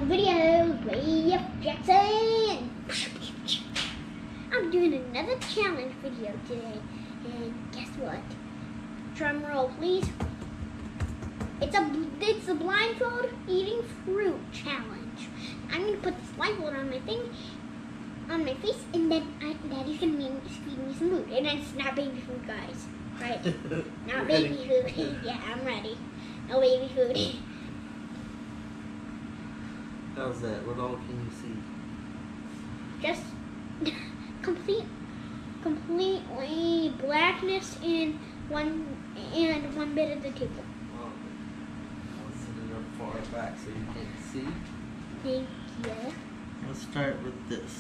home videos with Jackson. I'm doing another challenge video today, and guess what? Drum roll, please. It's a blindfold eating fruit challenge. I'm gonna put this blindfold on my face, and then Daddy's gonna feed me some food, and it's not baby food, guys. Right? Not baby food. Yeah, I'm ready. No baby food. How's that? What all can you see? Just completely blackness in one bit of the table. I'll sit it up far back so you can't see. Thank you. Let's start with this.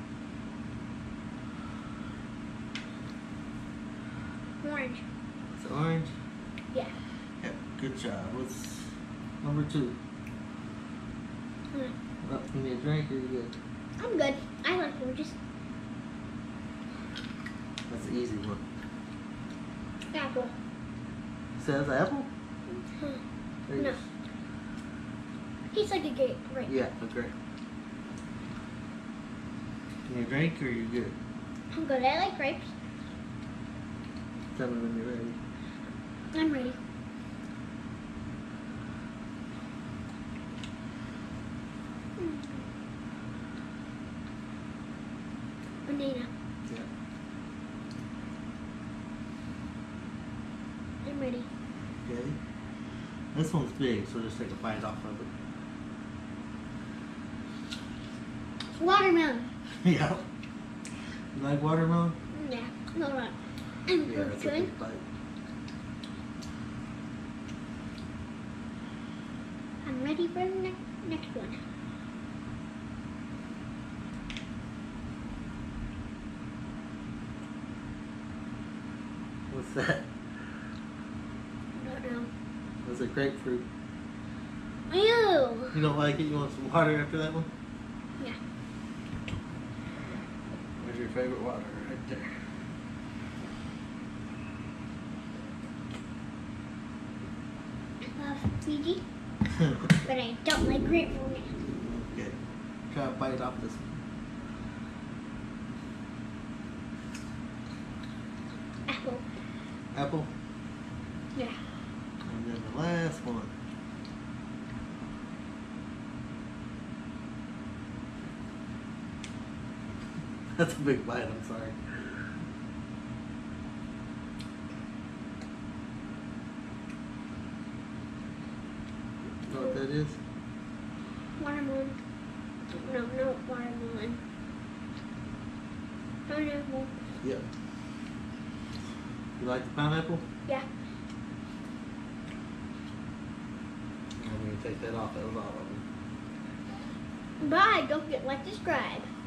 Orange. It's orange? Yeah. Yep, good job. What's number 2? Oh, you need a drink or you good? I'm good. I like oranges. That's the easy one. Apple. Says apple? No. Tastes like a grape. Right. Yeah, a grape. You need a drink or you good? I'm good. I like grapes. Tell me when you're ready. I'm ready. Banana. Yeah. I'm ready. Okay. This one's big, so just take a bite off of it. Watermelon. Yeah. You like watermelon? Yeah. No, no. Yeah, that's a good. big bite. I'm ready for the next one. What's that? Don't know. That's a grapefruit. Ew. You don't like it? You want some water after that one? Yeah. Where's your favorite water? Right there. I love Fiji, but I don't like grapefruit. Okay. Try to bite off this one. Apple. Apple? Yeah. And then the last one. That's a big bite, I'm sorry. You know what that is? Watermelon. No, no watermelon. Pineapple. Yep. You like the pineapple? Yeah. I'm going to take that off. That was all of them. Bye. Don't forget to like, subscribe.